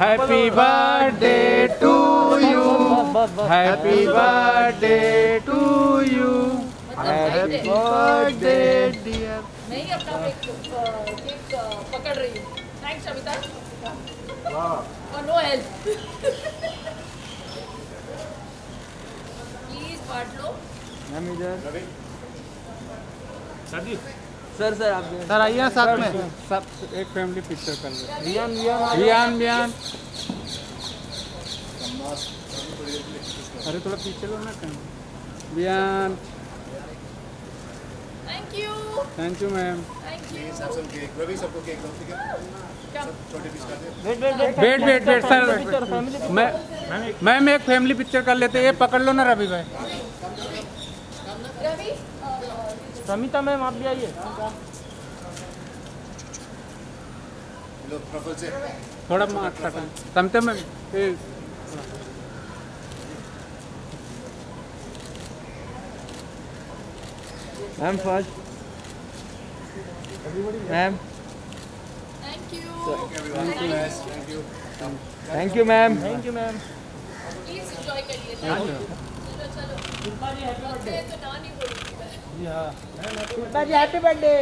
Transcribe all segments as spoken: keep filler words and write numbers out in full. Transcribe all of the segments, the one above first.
Happy birthday to you, happy birthday to you, happy birthday dear. नहीं अपना cake पकड़ रही हूँ। थैंक्स अमिता। और नो हेल्प। प्लीज बांट लो। मैम इधर सर सर आप सर आइए साथ में, सब एक फैमिली पिक्चर कर लो। रियान रियान रियान रियान अरे थोड़ा पीछे लो ना कहीं। Riyan thank you. Thank you ma'am. Thank you. Ravi सबको केक दो, ठीक है? क्या? छोटे पीस कर दे। Wait wait wait wait wait wait sir, मैं मैम एक फैमिली पिक्चर कर लेते हैं। ये पकड़ लो ना रवि भाई। रवि समिता मैम आप भी आइए। लो प्रफुल से थोड़ा मार समते ma'am. Ma'am first ma'am. Thank you. Thank you. Thank you ma'am. Thank you ma'am. Please enjoy करिए। चलो चलो। बर्थडे तो ना नहीं बोलूंगी मैं। जी हाँ Pushpa ji happy birthday.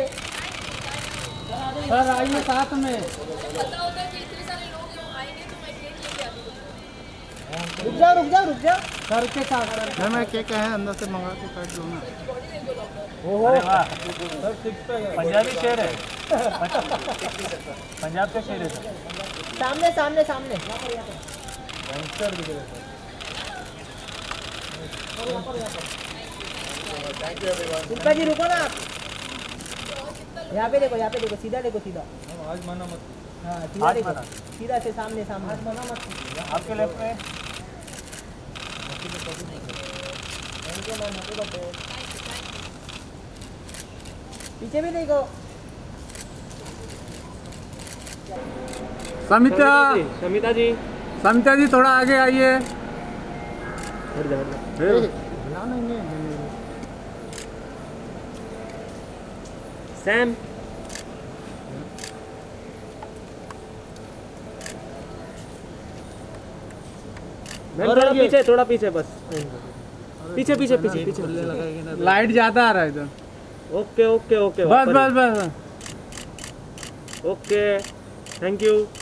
Sir आइए साथ में। पता होता कि इतने सारे लोग आएंगे तो मैं केक लेके आती हूँ। रुक जाओ रुक जाओ रुक जाओ। सर के साथ मैम मैं केक है अंदर से मंगा के काट दो ना। ओहो सर सिक्स पे पंजाबी शेर है। पंजाब का शेर है सर। सामने सामने सामने गैंगस्टर दिख रहे हैं। Thank you everyone. Pushpa ji रुको ना आप। यहाँ पे देखो, यहाँ पे देखो, सीधा देखो सीधा। आज मना मत। हाँ सीधा देखो, सीधा से सामने सामने। आज मना मत। आपके लेफ्ट में thank you ma'am happy birthday. पीछे भी देखो। समिता समिता जी समिता जी थोड़ा आगे आइए। हट जा हट जा। सैम थोड़ा पीछे, थोड़ा पीछे बस। पीछे पीछे पीछे पीछे लाइट ज्यादा आ रहा है इधर। ओके ओके ओके बस बस बस। Okay thank you.